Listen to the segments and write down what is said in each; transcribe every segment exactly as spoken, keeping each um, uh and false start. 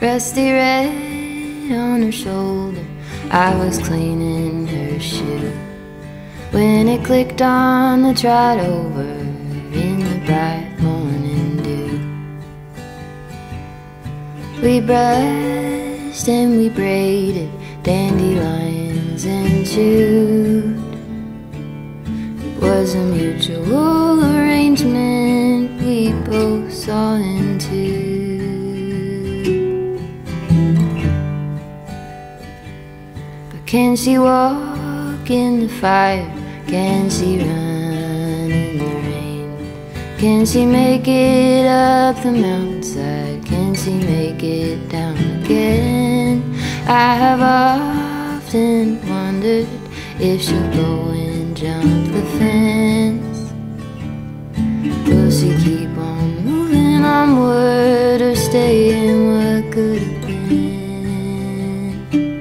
Rusty red on her shoulder, I was cleaning her shoe when it clicked on the trot over in the bright morning dew. We brushed and we braided dandelions and chewed. It was a mutual arrangement we both saw into. But can she walk in the fire? Can she run in the rain? Can she make it up the mountainside? Can she make it down again? I have often wondered if she'll go and jump the fence. Will she keep on moving onward or stay in what could have been?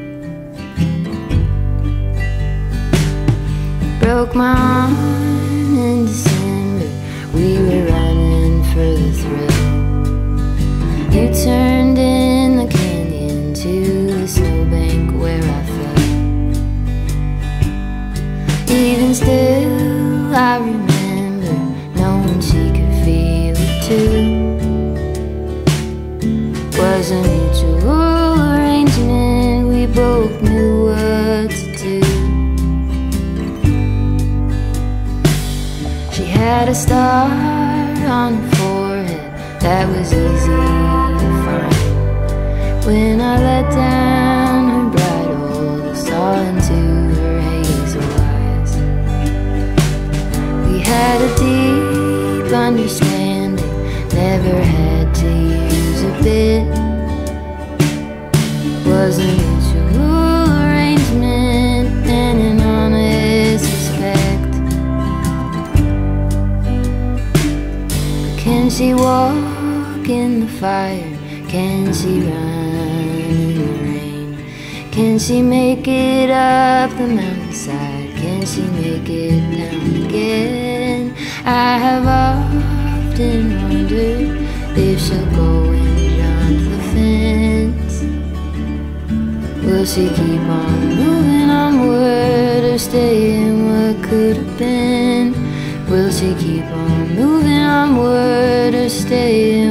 Broke my arm in December, we were running for the thrill. You turned in the canyon to the snowbank where I fell. Even still I remember knowing she could feel it too. Was a mutual arrangement, we both knew what to do. She had a star on her forehead that was easy to find. When I let down her bridle, saw into her hazel eyes. We had a deep understanding, never had to use a bit. Was a mutual arrangement and an honest respect. But can she walk in the fire? Can she run in the rain? Can she make it up the mountainside? Can she make it down again? I have often wondered if she'll go and jump the fence. Will she keep on moving onward or stay in what could have been? Will she keep on moving onward or stay in